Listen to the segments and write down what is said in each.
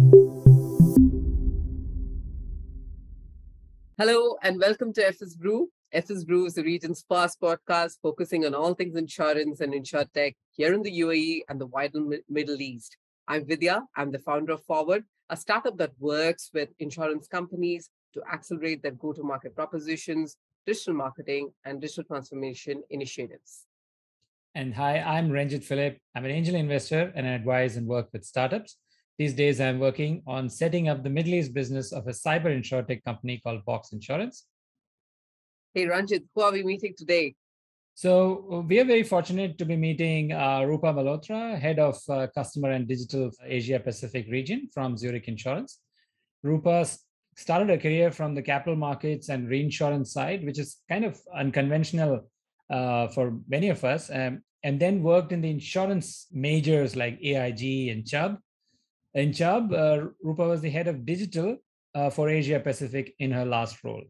Hello and welcome to FSBrew. FSBrew is the region's first podcast focusing on all things insurance and insurtech here in the UAE and the wider Middle East. I'm Vidya. I'm the founder of Forward, a startup that works with insurance companies to accelerate their go-to-market propositions, digital marketing, and digital transformation initiatives. And hi, I'm Ranjit Philip. I'm an angel investor and I advise and work with startups. These days, I'm working on setting up the Middle East business of a cyber insurtech company called Box Insurance. Hey, Ranjit, who are we meeting today? So we are very fortunate to be meeting Roopa Malhotra, head of customer and digital Asia Pacific region from Zurich Insurance. Roopa started her career from the capital markets and reinsurance side, which is kind of unconventional for many of us, and then worked in the insurance majors like AIG and Chubb. In Chubb, Roopa was the head of digital for Asia Pacific in her last role.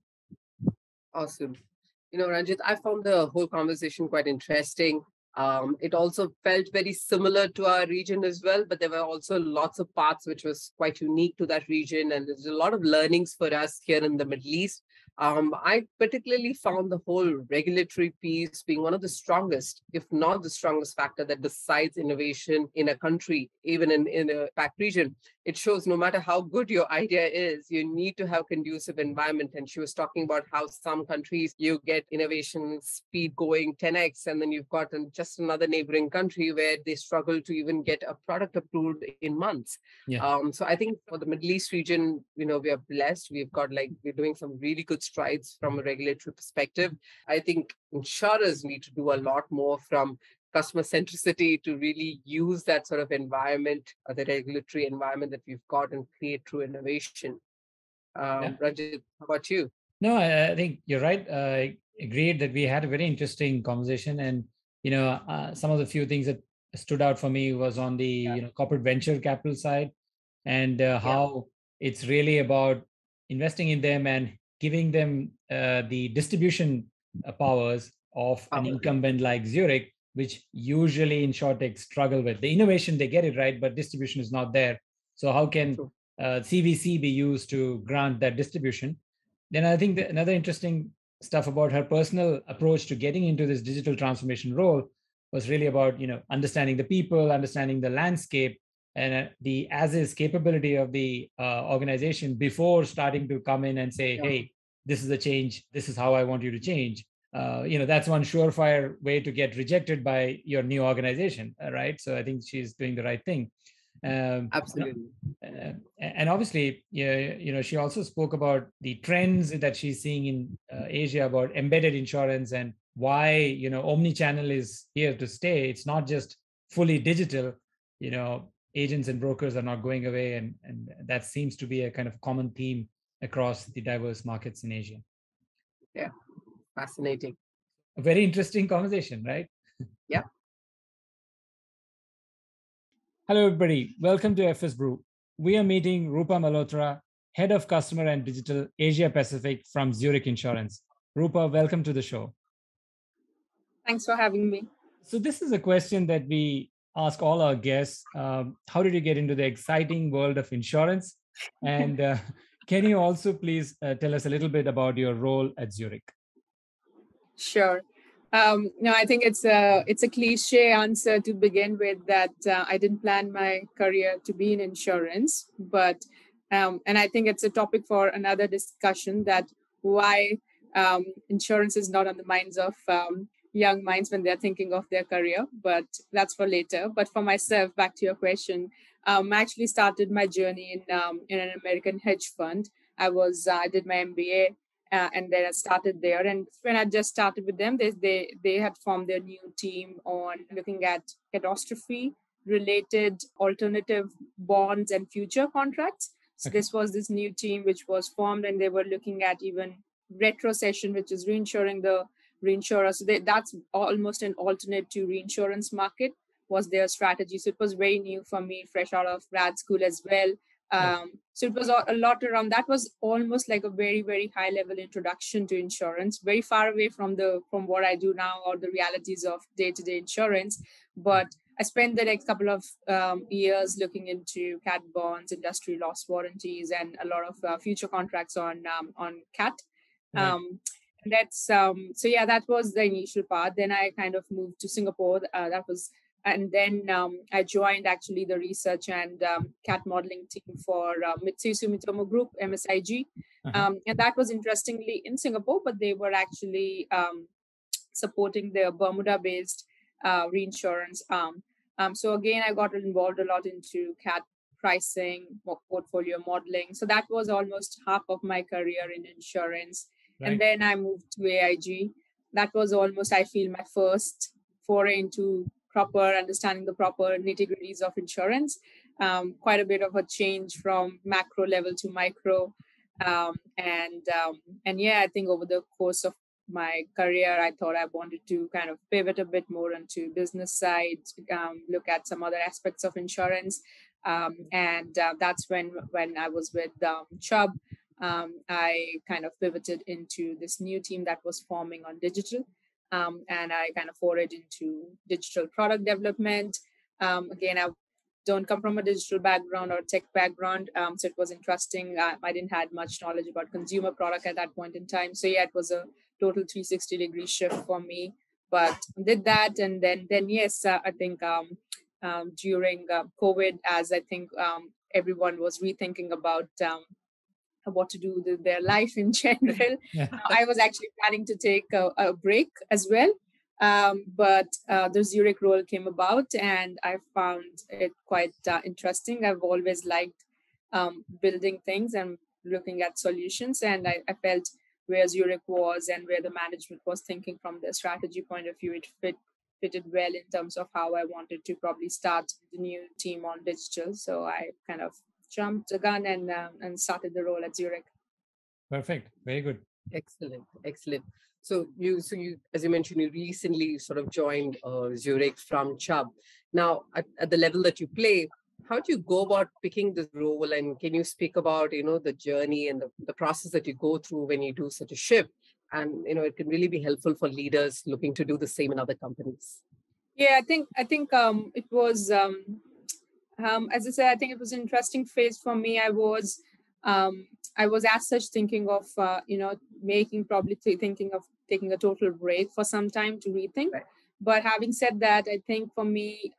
Awesome. Ranjit, I found the whole conversation quite interesting. It also felt very similar to our region as well, but there were also lots of parts which was quite unique to that region. And there's a lot of learnings for us here in the Middle East. I particularly found the whole regulatory piece being one of the strongest, if not the strongest factor that decides innovation in a country, even in a APAC region. It shows no matter how good your idea is, you need to have conducive environment. And she was talking about how some countries, you get innovation speed going 10x, and then you've got just another neighboring country where they struggle to even get a product approved in months. Yeah. So I think for the Middle East region, we are blessed. We're doing some really good strides from a regulatory perspective. I think insurers need to do a lot more from customer centricity to really use that sort of environment, the regulatory environment that we've got, and create true innovation. Rajit, how about you? No, I think you're right. I agreed that we had a very interesting conversation, and some of the few things that stood out for me was on the corporate venture capital side, and how it's really about investing in them and giving them the distribution powers of an incumbent like Zurich, which usually insurtechs struggle with. The innovation, they get it right, but distribution is not there. So how can CVC be used to grant that distribution? Then I think another interesting stuff about her personal approach to getting into this digital transformation role was really about understanding the people, understanding the landscape, and the as-is capability of the organization before starting to come in and say, hey, this is a change. This is how I want you to change. That's one surefire way to get rejected by your new organization, right? So I think she's doing the right thing. Absolutely. And obviously, she also spoke about the trends that she's seeing in Asia about embedded insurance and why, omni-channel is here to stay. It's not just fully digital. Agents and brokers are not going away, and that seems to be a kind of common theme across the diverse markets in Asia. Yeah, fascinating. A very interesting conversation, right? Yeah. Hello, everybody. Welcome to FSBrew. We are meeting Roopa Malhotra, Head of Customer and Digital Asia Pacific from Zurich Insurance. Roopa, welcome to the show. Thanks for having me. So this is a question that we ask all our guests. How did you get into the exciting world of insurance? And can you also please tell us a little bit about your role at Zurich? Sure. I think it's a cliche answer to begin with that I didn't plan my career to be in insurance, but and I think it's a topic for another discussion, that why insurance is not on the minds of young minds when they're thinking of their career, but that's for later. But for myself, back to your question, I actually started my journey in an American hedge fund. I did my MBA. And then I started there. And when I just started with them, they had formed their new team on looking at catastrophe-related alternative bonds and future contracts. So This was this new team which was formed, and they were looking at even retrocession, which is reinsuring the reinsurer. So that's almost an alternate to reinsurance market was their strategy. So it was very new for me, fresh out of grad school as well. So it was a lot around. That was almost like a very, very high level introduction to insurance, very far away from what I do now or the realities of day-to-day insurance. But I spent the next couple of years looking into cat bonds, industry loss warranties, and a lot of future contracts on cat. Right. That's so yeah, that was the initial part. Then I kind of moved to Singapore. And then I joined actually the research and cat modeling team for Mitsui Sumitomo Group, MSIG. And that was interestingly in Singapore, but they were actually supporting their Bermuda-based reinsurance arm. So again, I got involved a lot into cat pricing, portfolio modeling. So that was almost half of my career in insurance. Right. And then I moved to AIG. That was almost, I feel, my first foray into proper understanding the proper nitty-gritties of insurance. Quite a bit of a change from macro level to micro. And yeah, I think over the course of my career, I thought I wanted to kind of pivot a bit more into business side, look at some other aspects of insurance. And that's when I was with Chubb, I kind of pivoted into this new team that was forming on digital. And I kind of forayed into digital product development. Again, I don't come from a digital background or tech background, so it was interesting. I didn't have much knowledge about consumer product at that point in time. So yeah, it was a total 360-degree shift for me. But did that, and then yes, I think during COVID, as I think everyone was rethinking about what to do with their life in general. Yeah. I was actually planning to take a break as well. But the Zurich role came about and I found it quite interesting. I've always liked building things and looking at solutions. And I felt where Zurich was and where the management was thinking from the strategy point of view, it fitted well in terms of how I wanted to probably start the new team on digital. So I kind of jumped the gun and started the role at Zurich. Perfect. Very good. Excellent. So you, as you mentioned, you recently sort of joined Zurich from Chubb. Now, at the level that you play, how do you go about picking this role? And can you speak about, the journey and the process that you go through when you do such a shift? And, it can really be helpful for leaders looking to do the same in other companies. Yeah, I think it was, as I said, I think it was an interesting phase for me. I was as such thinking of, thinking of taking a total break for some time to rethink. Right. But having said that, I think for me,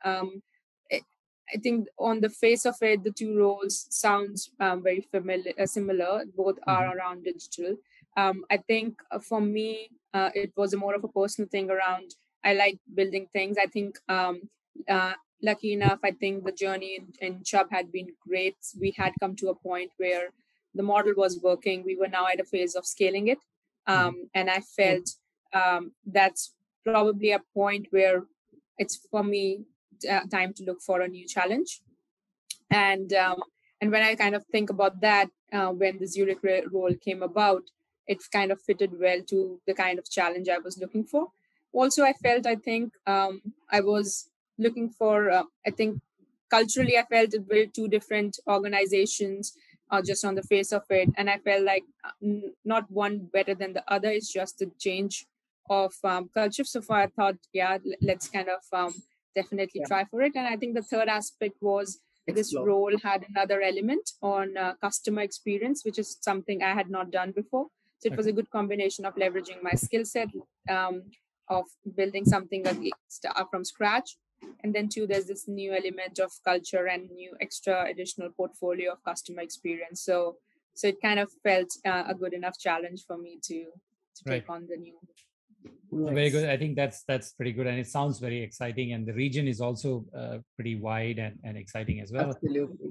I think on the face of it, the two roles sounds very similar. Both are around digital. I think for me, it was more of a personal thing around, I like building things. I think lucky enough, I think the journey in Chubb had been great. We had come to a point where the model was working. We were now at a phase of scaling it. And I felt that's probably a point where it's for me time to look for a new challenge. And when I kind of think about that, when the Zurich role came about, it kind of fitted well to the kind of challenge I was looking for. Also, I think I was looking for, I think culturally, I felt it built two different organizations just on the face of it. And I felt like not one better than the other. It's just a change of culture. So far, I thought, yeah, let's kind of definitely try for it. And I think the third aspect was this role had another element on customer experience, which is something I had not done before. So it was a good combination of leveraging my skill set of building something from scratch. And then two, there's this new element of culture and new extra additional portfolio of customer experience. So it kind of felt a good enough challenge for me to take on the new. Very good. I think that's pretty good, and it sounds very exciting. And the region is also pretty wide and exciting as well. Absolutely.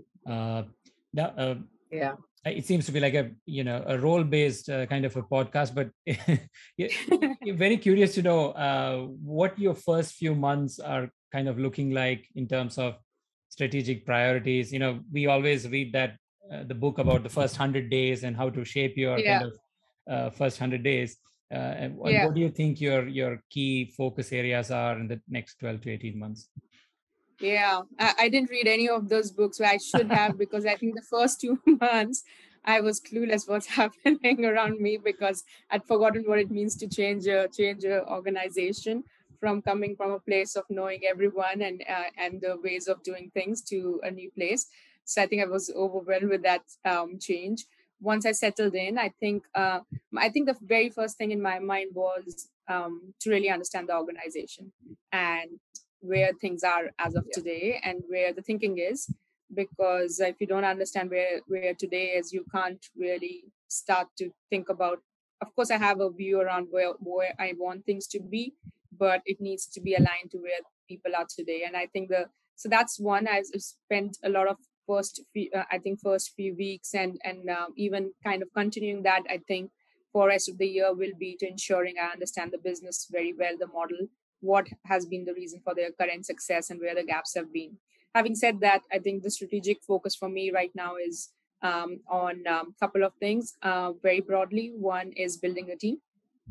It seems to be like a role-based kind of a podcast, but you're very curious to know what your first few months are kind of looking like in terms of strategic priorities. We always read that the book about the first 100 days and how to shape your kind of first 100 days. And what do you think your key focus areas are in the next 12 to 18 months? Yeah, I didn't read any of those books, but I should have, because I think the first 2 months I was clueless what's happening around me because I'd forgotten what it means to change a organization from coming from a place of knowing everyone and the ways of doing things to a new place. So I think I was overwhelmed with that change. Once I settled in, I think the very first thing in my mind was to really understand the organization and where things are as of today and where the thinking is. Because if you don't understand where today is, you can't really start to think about. Of course, I have a view around where I want things to be, but it needs to be aligned to where people are today. And I think so that's one. I've spent a lot of first few weeks and even kind of continuing that. I think for rest of the year will be to ensuring I understand the business very well, the model, what has been the reason for their current success and where the gaps have been. Having said that, I think the strategic focus for me right now is on a couple of things very broadly. One is building a team.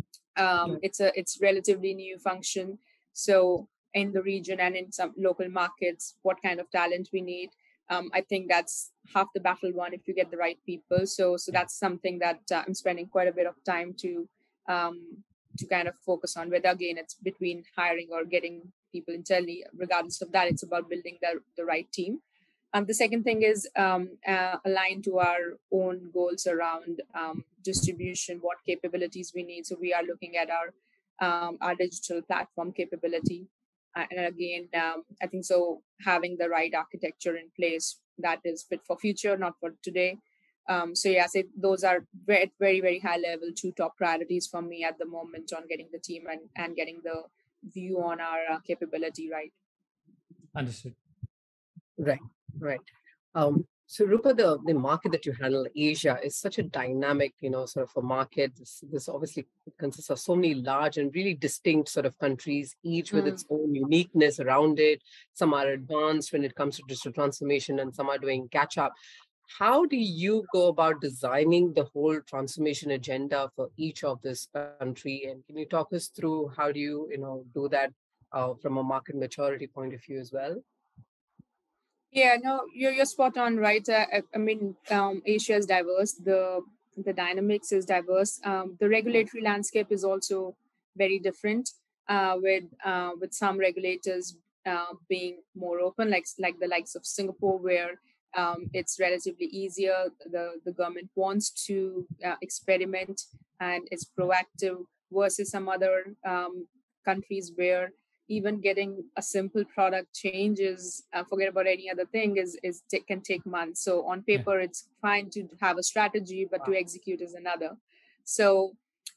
It's relatively new function. So in the region and in some local markets, what kind of talent we need. I think that's half the battle won if you get the right people. So that's something that I'm spending quite a bit of time to kind of focus on, whether again it's between hiring or getting people internally. Regardless of that, it's about building the right team. The second thing is aligned to our own goals around distribution, what capabilities we need. So we are looking at our digital platform capability. And again, I think so having the right architecture in place that is fit for future, not for today. So those are very, very, very high level 2 top priorities for me at the moment on getting the team and getting the view on our capability right. Understood. Right. So Roopa, the market that you handle, Asia, is such a dynamic, sort of a market. This obviously consists of so many large and really distinct sort of countries, each with its own uniqueness around it. Some are advanced when it comes to digital transformation and some are doing catch up. How do you go about designing the whole transformation agenda for each of this country? And can you talk us through how do you, do that from a market maturity point of view as well? Yeah, no, you're spot on, right? I mean, Asia is diverse. The dynamics is diverse. The regulatory landscape is also very different. With some regulators being more open, like the likes of Singapore, where it's relatively easier. The government wants to experiment and it's proactive, versus some other countries where even getting a simple product change is, forget about any other thing, can take months. So on paper, it's fine to have a strategy, but to execute is another. So,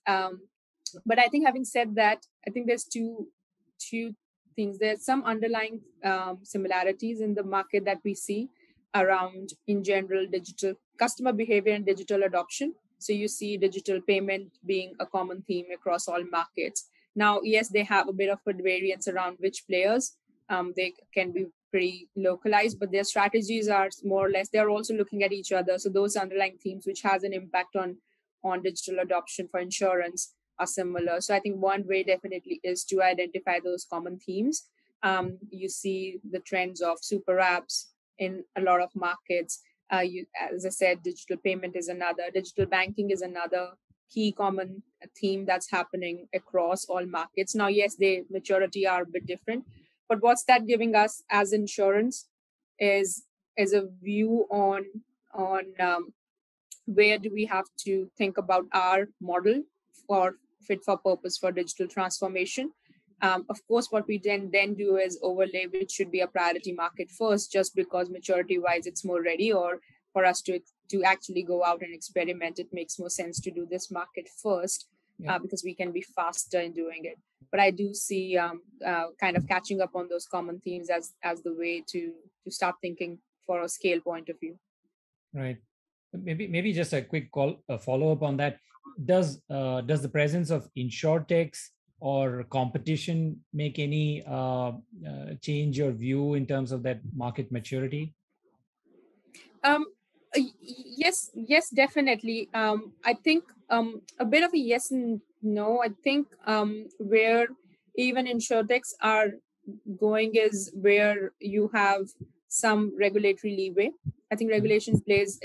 but I think having said that, I think there's two things. There's some underlying similarities in the market that we see around, in general, digital customer behavior and digital adoption. So you see digital payment being a common theme across all markets. Now, yes, they have a bit of a variance around which players. They can be pretty localized, but their strategies are more or less, they're also looking at each other. So those underlying themes, which has an impact on digital adoption for insurance, are similar. So I think one way definitely is to identify those common themes. You see the trends of super apps in a lot of markets. As I said, digital payment is another, digital banking is another key common theme that's happening across all markets. Now, yes, the maturity are a bit different, but what's that giving us as insurance is a view on where do we have to think about our model for fit for purpose for digital transformation. Of course, what we then do is overlay which should be a priority market first, just because maturity-wise it's more ready, or for us to actually go out and experiment, it makes more sense to do this market first, because we can be faster in doing it. But I do see kind of catching up on those common themes as the way to start thinking for a scale point of view. Right. Maybe just a quick follow-up on that. Does the presence of insurtechs or competition make any change your view in terms of that market maturity? Yes, definitely. I think a bit of a yes and no. I think where even insurtechs are going is where you have some regulatory leeway. I think regulation plays.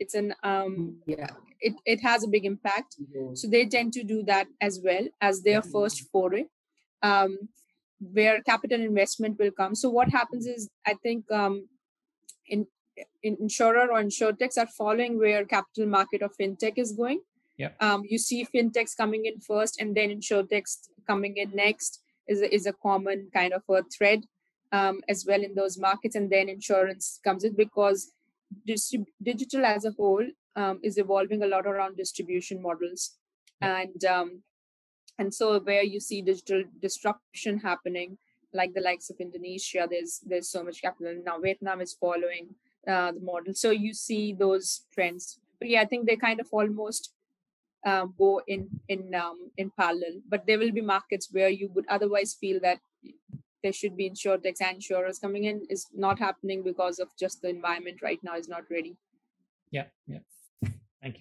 It has a big impact. So they tend to do that as well as their first foray. where capital investment will come. So what happens is, I think in insurer or insurtechs are following where capital market or fintech is going. Yeah. You see fintechs coming in first, and then insurtechs coming in next is a common kind of a thread as well in those markets, and then insurance comes in because digital as a whole is evolving a lot around distribution models. Yeah. And so where you see digital disruption happening, like the likes of Indonesia, there's so much capital. Now Vietnam is following the model. So you see those trends. But yeah, I think they kind of almost go in parallel. But there will be markets where you would otherwise feel that there should be insurtechs and insurers coming in, is not happening because of just the environment right now is not ready. Yeah. Thank you.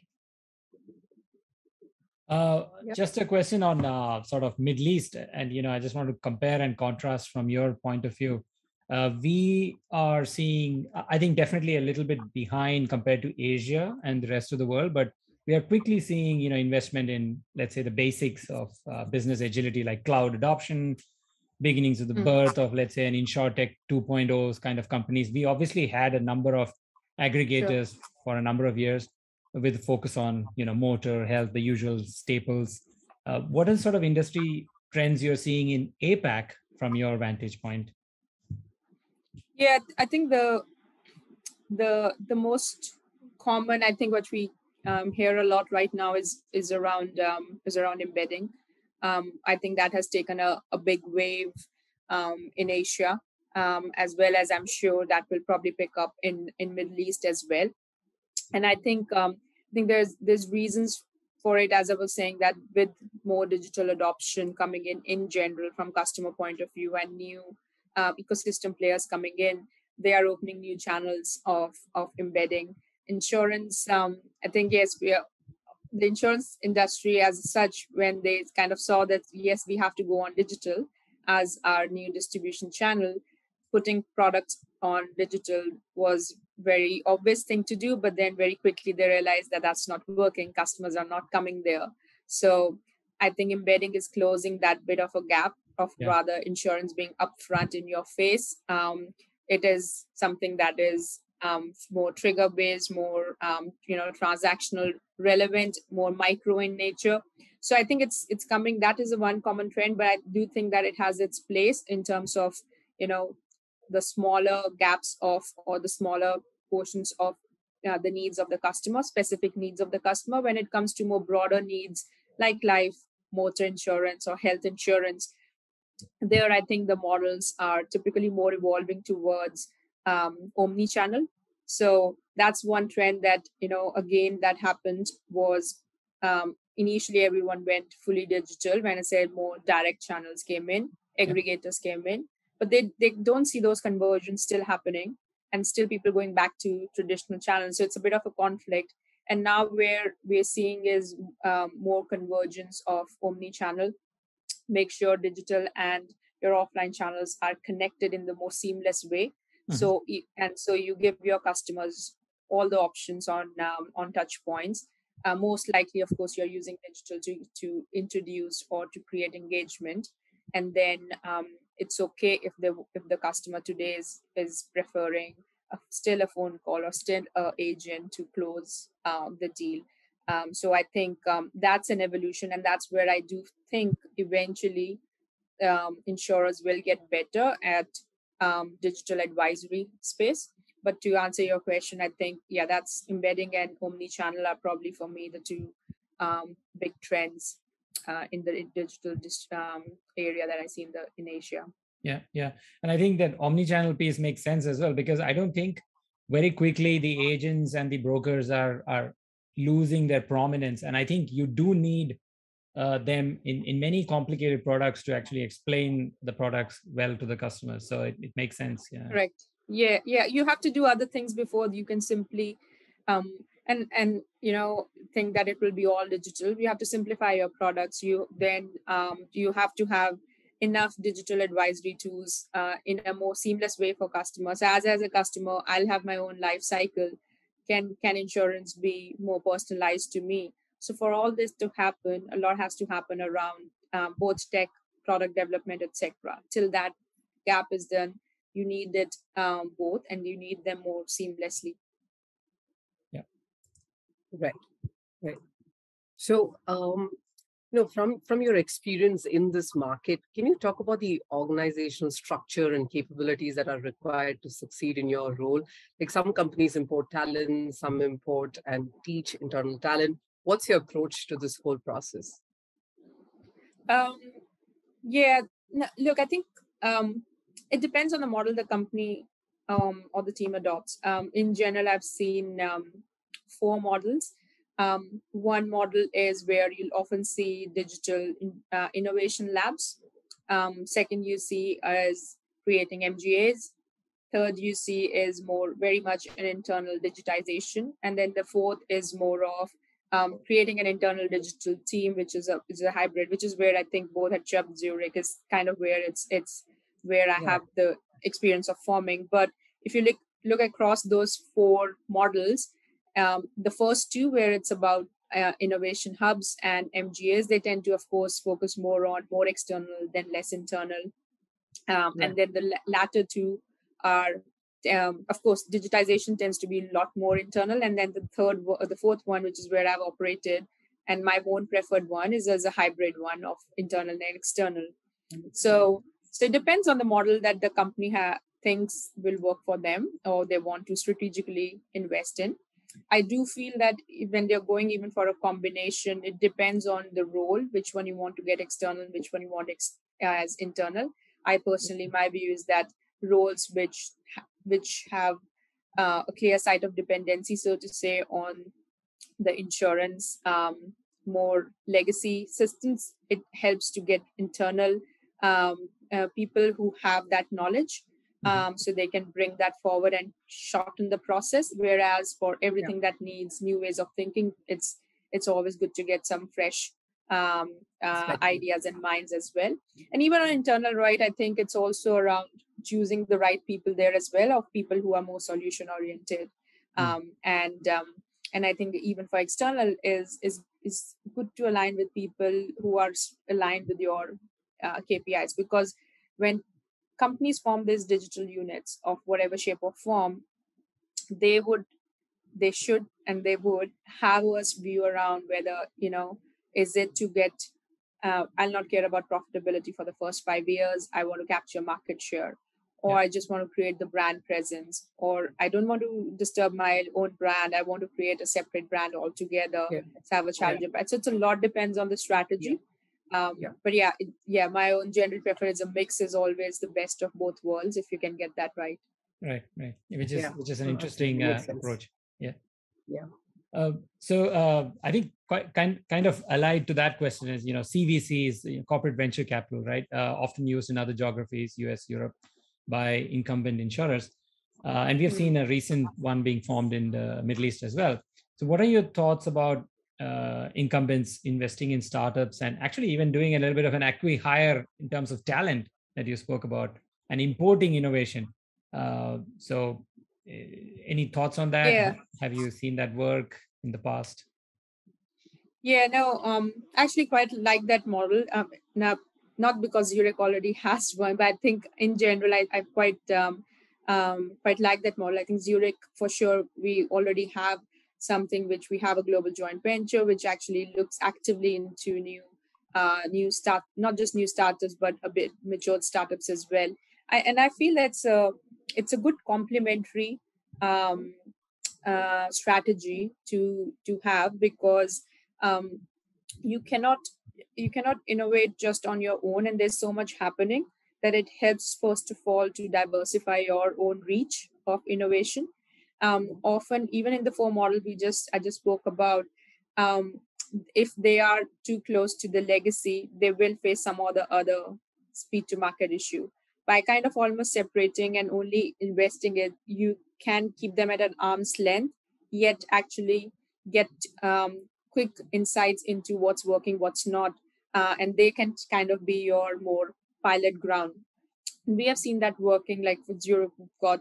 Just a question on sort of Middle East, and I just want to compare and contrast from your point of view. We are seeing, I think, definitely a little bit behind compared to Asia and the rest of the world, but we are quickly seeing, investment in, let's say, the basics of business agility, like cloud adoption, beginnings of the birth of, let's say, an insurtech 2.0 kind of companies. We obviously had a number of aggregators for a number of years, with focus on, motor, health, the usual staples. What are sort of industry trends you're seeing in APAC from your vantage point? Yeah, I think the most common, I think, what we hear a lot right now is around embedding. I think that has taken a big wave in Asia, as well as I'm sure that will probably pick up in Middle East as well. And I think there's reasons for it, as I was saying, that with more digital adoption coming in general from customer point of view, and new ecosystem players coming in, they are opening new channels of embedding. Insurance, I think, yes, the insurance industry as such, when they kind of saw that, yes, we have to go on digital as our new distribution channel, putting products on digital was very obvious thing to do, but then very quickly they realized that that's not working. Customers are not coming there. So I think embedding is closing that bit of a gap of rather insurance being upfront in your face. It is something that is more trigger based, more transactional relevant, more micro in nature. So I think it's coming. That is a one common trend, but I do think that it has its place in terms of the smaller gaps of, or the smaller portions of the needs of the customer, specific needs of the customer. When it comes to more broader needs like life, motor insurance, or health insurance, there I think the models are typically more evolving towards omni-channel. So that's one trend that, again, that happened was initially everyone went fully digital. When I said more direct channels came in, aggregators came in, but they don't see those conversions still happening, and still people going back to traditional channels. So it's a bit of a conflict. And now where we're seeing is more convergence of omni-channel. Make sure digital and your offline channels are connected in the most seamless way. Mm-hmm. So you give your customers all the options on touch points. Most likely, of course, you're using digital to introduce or to create engagement. And then it's okay if the customer today is preferring still a phone call or still an agent to close the deal. So I think that's an evolution, and that's where I do think eventually insurers will get better at digital advisory space. But to answer your question, I think, that's embedding and omni-channel are probably for me the two big trends in the digital area that I see in Asia. Yeah. And I think that omni-channel piece makes sense as well, because I don't think very quickly the agents and the brokers are losing their prominence. And I think you do need them in many complicated products to actually explain the products well to the customers. So it makes sense. Yeah. Correct. Yeah. You have to do other things before you can simply think that it will be all digital. You have to simplify your products. You have to have enough digital advisory tools in a more seamless way for customers. As a customer, I'll have my own life cycle. Can insurance be more personalized to me? So for all this to happen, a lot has to happen around both tech product development, etc. Till that gap is done, you need it both, and you need them more seamlessly. Yeah. Right. So, from your experience in this market, can you talk about the organizational structure and capabilities that are required to succeed in your role? Like some companies import talent, some import and teach internal talent. What's your approach to this whole process? Look, I think it depends on the model the company or the team adopts. In general, I've seen 4 models. One model is where you'll often see digital innovation labs. Second, you see as creating MGAs. Third, you see is very much an internal digitization. And then the fourth is more of creating an internal digital team, which is a hybrid, which is where I think both at Chubb Zurich is kind of where it's where I have the experience of forming. But if you look across those 4 models, the first 2 where it's about innovation hubs and MGAs, they tend to, of course, focus more external than less internal. And then the latter 2 are, of course, digitization tends to be a lot more internal. And then the fourth one, which is where I've operated, and my own preferred one is as a hybrid one of internal and external. So it depends on the model that the company thinks will work for them or they want to strategically invest in. I do feel that when they're going even for a combination, it depends on the role, which one you want to get external, which one you want as internal. I personally, my view is that roles which have a clear site of dependency, so to say, on the insurance, more legacy systems, it helps to get internal people who have that knowledge. So they can bring that forward and shorten the process. Whereas for everything that needs new ways of thinking, it's always good to get some fresh ideas and minds as well. And even on internal, right, I think it's also around choosing the right people there as well, of people who are more solution oriented. And I think even for external is good to align with people who are aligned with your KPIs, because when companies form these digital units of whatever shape or form, they should have us view around whether, is it to get, I'll not care about profitability for the first 5 years. I want to capture market share, or I just want to create the brand presence, or I don't want to disturb my own brand. I want to create a separate brand altogether. So have a challenger brand. So it's a lot depends on the strategy. But my own general preference, a mix is always the best of both worlds if you can get that right. Right. Which is an interesting approach. Yeah. So I think quite kind of allied to that question is, CVCs, corporate venture capital, right? Often used in other geographies, US, Europe, by incumbent insurers. And we have seen a recent one being formed in the Middle East as well. So what are your thoughts about incumbents investing in startups and actually even doing a little bit of an acqui-hire in terms of talent that you spoke about and importing innovation? So any thoughts on that? Have you seen that work in the past? Actually quite like that model. Now, not because Zurich already has one, but I think in general, I quite like that model. I think Zurich, for sure, we already have something which we have a global joint venture, which actually looks actively into not just new startups, but a bit matured startups as well. I feel it's a good complementary strategy to have, because you cannot innovate just on your own, and there's so much happening that it helps first of all to diversify your own reach of innovation. Often, even in the 4 model I just spoke about, if they are too close to the legacy, they will face some other speed to market issue. By kind of almost separating and only investing it, you can keep them at an arm's length, yet actually get quick insights into what's working, what's not, and they can kind of be your more pilot ground. And we have seen that working, like with Zurich, we've got,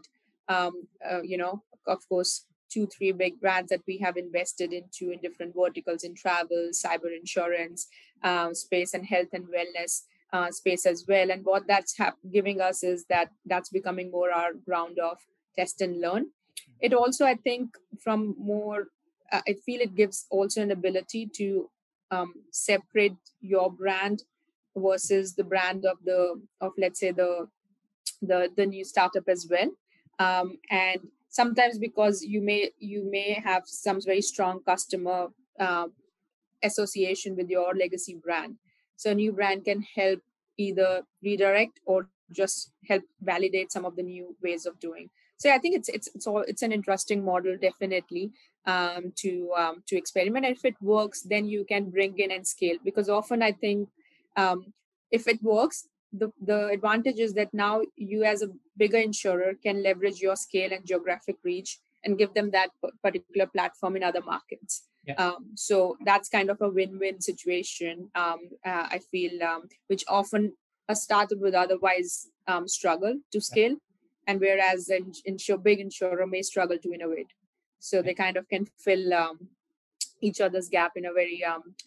of course, 2-3 big brands that we have invested into in different verticals in travel, cyber insurance, space and health and wellness. space as well. And what that's giving us is that's becoming more our ground of test and learn. It also, I think, from more, I feel it gives also an ability to separate your brand versus the brand of let's say the new startup as well. And sometimes because you may have some very strong customer association with your legacy brand, so a new brand can help either redirect or just help validate some of the new ways of doing. So I think it's an interesting model, definitely, to experiment. And if it works, then you can bring in and scale, because often I think if it works, the advantage is that now you as a bigger insurer can leverage your scale and geographic reach and give them that particular platform in other markets. Yeah. So that's kind of a win-win situation, I feel, which often a startup would otherwise struggle to scale, and whereas an big insurer may struggle to innovate. So they kind of can fill each other's gap in a very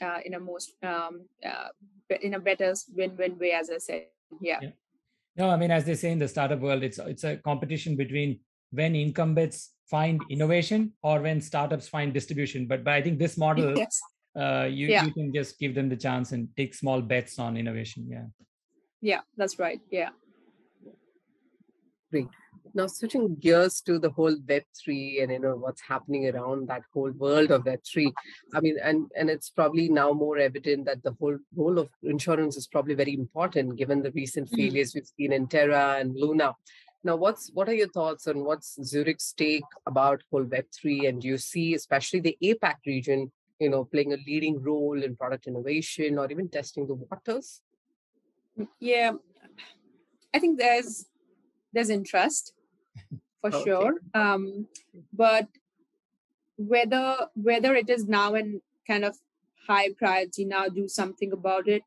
in a better win-win way, as I said. Yeah. No, I mean, as they say in the startup world, it's a competition between when incumbents find innovation or when startups find distribution. But I think this model, Yes. You can just give them the chance and take small bets on innovation. Yeah, that's right. Yeah. Great. Now, switching gears to the whole Web3 and what's happening around that whole world of Web3. I mean, and it's probably now more evident that the whole role of insurance is probably very important given the recent failures we've seen in Terra and Luna. Now, what are your thoughts on what's Zurich's take about whole Web3? And do you see, especially the APAC region, playing a leading role in product innovation or even testing the waters? Yeah, I think there's interest for sure, but whether it is now in kind of high priority now, do something about it.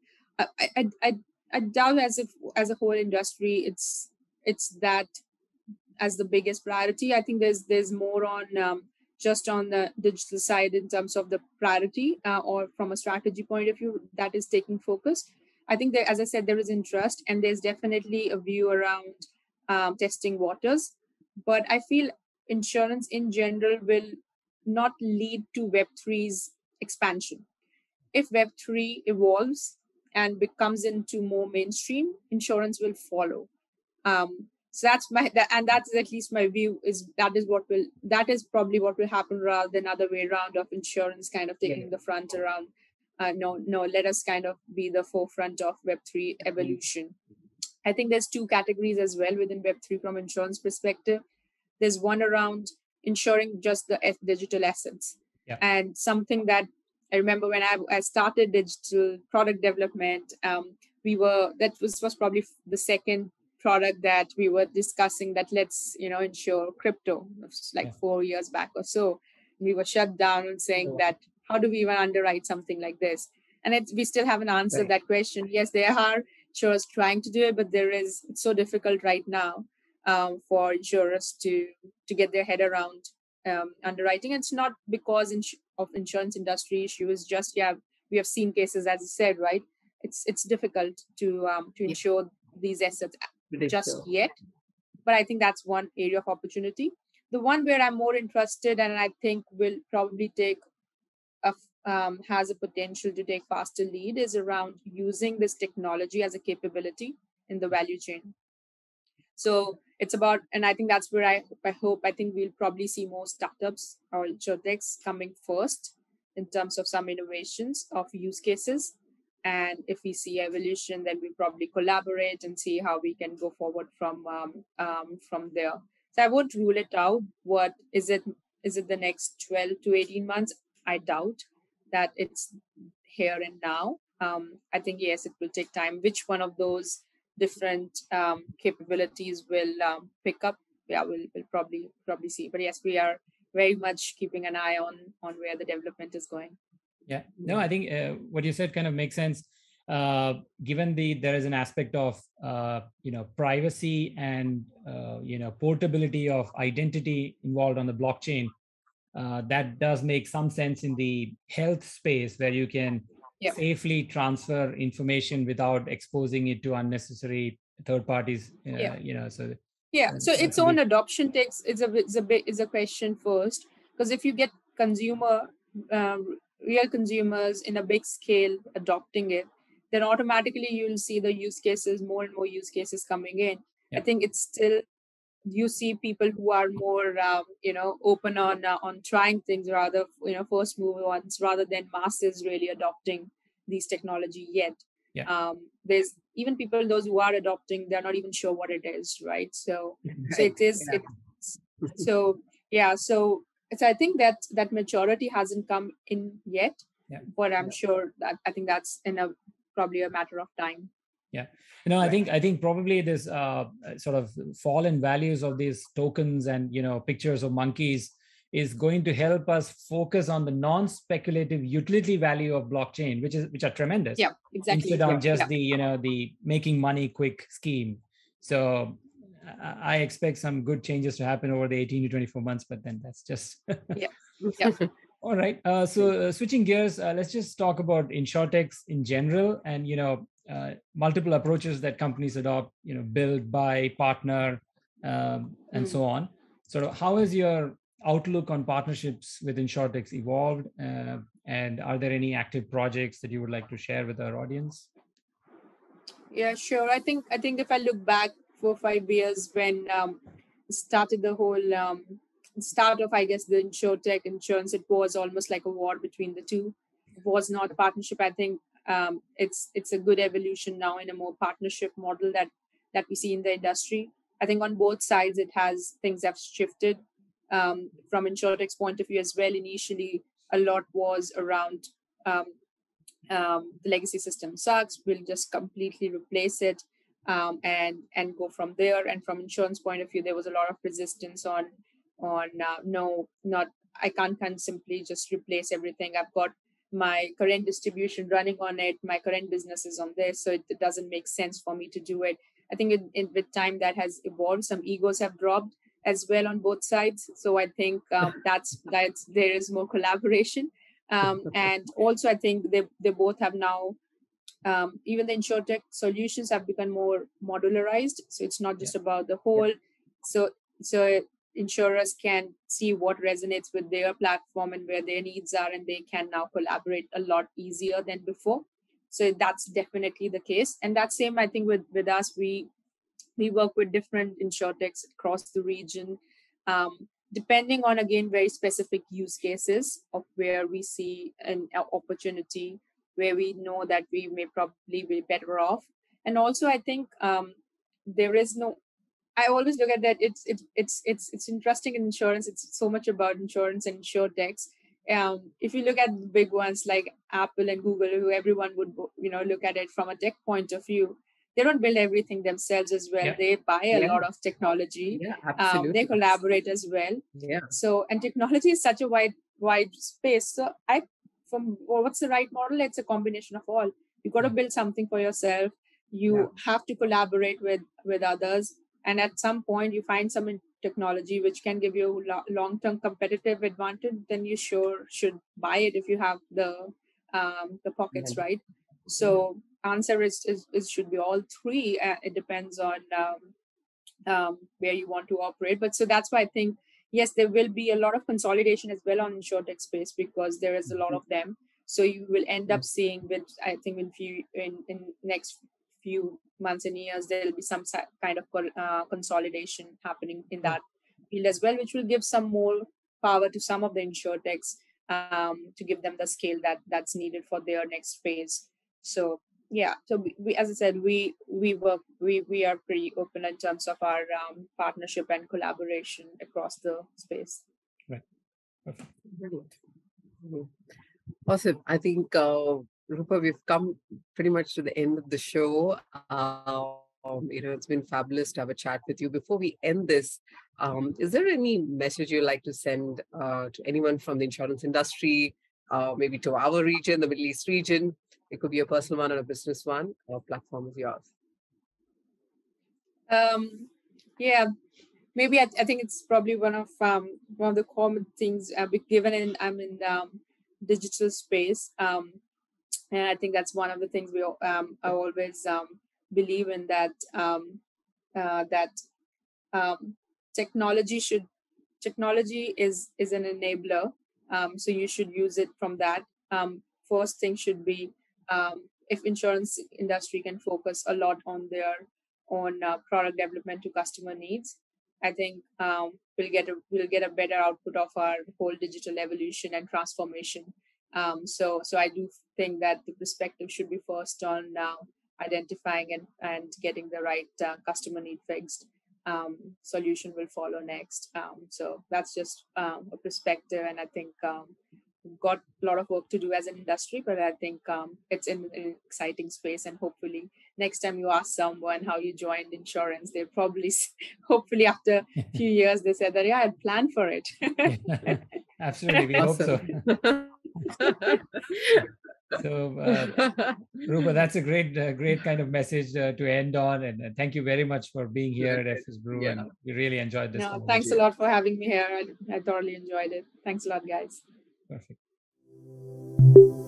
I doubt as a whole industry it's that as the biggest priority. I think there's more on just on the digital side in terms of the priority or from a strategy point of view that is taking focus. I think that, as I said, there is interest and there's definitely a view around testing waters. But I feel insurance in general will not lead to Web3's expansion. If Web3 evolves and becomes into more mainstream, insurance will follow. So that's at least my view, that is probably what will happen rather than other way around of insurance kind of taking the front around. No, let us kind of be the forefront of Web3 evolution. I think there's two categories as well within Web3 from insurance perspective. There's one around ensuring just the digital assets. Yeah. And something that I remember when I started digital product development, that was probably the second product that we were discussing that let's insure crypto. It was like 4 years back or so. We were shut down and saying that how do we even underwrite something like this? And we still haven't answered that question. Yes, there are insurers trying to do it, but it's so difficult right now for insurers to get their head around underwriting. It's not because of insurance industry issue. It's just we have seen cases, as you said, right? It's difficult to insure these assets just yet. But I think that's one area of opportunity. The one where I'm more interested and I think will probably has a potential to take faster lead is around using this technology as a capability in the value chain. So it's about, and I think that's where I think we'll probably see more startups or insurtechs coming first in terms of some innovations of use cases. And if we see evolution, then we'll probably collaborate and see how we can go forward from there. So I won't rule it out. What is it? Is it the next 12 to 18 months? I doubt that it's here and now. I think, yes, it will take time. Which one of those different capabilities will pick up? Yeah, we'll probably see. But yes, we are very much keeping an eye on where the development is going. Yeah, no, I think what you said kind of makes sense. Given there is an aspect of privacy and portability of identity involved on the blockchain, that does make some sense in the health space where you can safely transfer information without exposing it to unnecessary third parties. So its own adoption is a question first, because if you get real consumers in a big scale adopting it, then automatically you'll see the more and more use cases coming in. I think it's still, you see people who are more open on trying things, rather first mover ones, rather than masses really adopting these technology yet. There's even people, those who are adopting, they're not even sure what it is, right? So I think that maturity hasn't come in yet, but I'm sure that I think that's probably a matter of time. I think probably this sort of fall in values of these tokens and pictures of monkeys is going to help us focus on the non-speculative utility value of blockchain, which are tremendous. Yeah, exactly. Instead of just the making money quick scheme. So I expect some good changes to happen over the 18 to 24 months, but then that's just All right. Switching gears, let's just talk about insurtechs in general, and multiple approaches that companies adopt. Build, buy, partner, and so on. So, how has your outlook on partnerships with insurtechs evolved, and are there any active projects that you would like to share with our audience? Yeah, sure. I think if I look back 4 or 5 years when started the whole start of, I guess, the insurtech insurance, it was almost like a war between the two. It was not partnership. I think it's a good evolution now in a more partnership model that we see in the industry. I think on both sides things have shifted. From insurtech's point of view as well, initially a lot was around the legacy system sucks, we'll just completely replace it and go from there. And from insurance point of view, there was a lot of resistance on I can't simply just replace everything. I've got my current distribution running on it, my current business is on this, so it doesn't make sense for me to do it. I think with time that has evolved, some egos have dropped as well on both sides. So I think that's there is more collaboration. And also I think they both have now, even the insurtech solutions have become more modularized. So it's not just about the whole. So insurers can see what resonates with their platform and where their needs are, and they can now collaborate a lot easier than before. So that's definitely the case. And that same, I think, with us, we work with different insurtechs across the region, depending on, again, very specific use cases of where we see an opportunity, where we know that we may probably be better off. And also, I think there is no. I always look at that. It's interesting in insurance. It's so much about insurance and insurtechs. If you look at the big ones like Apple and Google, who everyone would look at it from a tech point of view, they don't build everything themselves as well. They buy a lot of technology. They collaborate as well. So, and technology is such a wide space. So what's the right model? It's a combination of all. You've got to build something for yourself. You have to collaborate with others. And at some point you find some technology which can give you long-term competitive advantage, then you sure should buy it if you have the pockets, right? So answer is should be all three. It depends on where you want to operate. But so that's why I think, yes, there will be a lot of consolidation as well on insurtech space, because there is a lot of them. So you will end up seeing, with I think in next few months and years, there will be some kind of consolidation happening in that field as well, which will give some more power to some of the insurtechs to give them the scale that's needed for their next phase. So so we, as I said, we are pretty open in terms of our partnership and collaboration across the space. Right. Perfect. Awesome. I think Roopa, we've come pretty much to the end of the show. It's been fabulous to have a chat with you. Before we end this, is there any message you'd like to send to anyone from the insurance industry, maybe to our region, the Middle East region? It could be a personal one or a business one. Our platform is yours. Maybe I think it's probably one of the common things, given I'm in digital space. And I think that's one of the things I always believe in, that technology is an enabler. So you should use it from that. First thing should be, if insurance industry can focus a lot on their own product development to customer needs, I think we'll get a better output of our whole digital evolution and transformation. So I do think that the perspective should be first on identifying and getting the right customer need fixed. Solution will follow next. So that's just a perspective, and I think we've got a lot of work to do as an industry, but I think it's in an exciting space, and hopefully next time you ask someone how you joined insurance, they'll probably, hopefully after a few years, they said that, yeah, I had planned for it. Absolutely, we hope so. So, Roopa, that's a great kind of message to end on, and thank you very much for being here at FSBrew, and we really enjoyed this. No, thanks a lot for having me here. I thoroughly enjoyed it. Thanks a lot, guys. Perfect.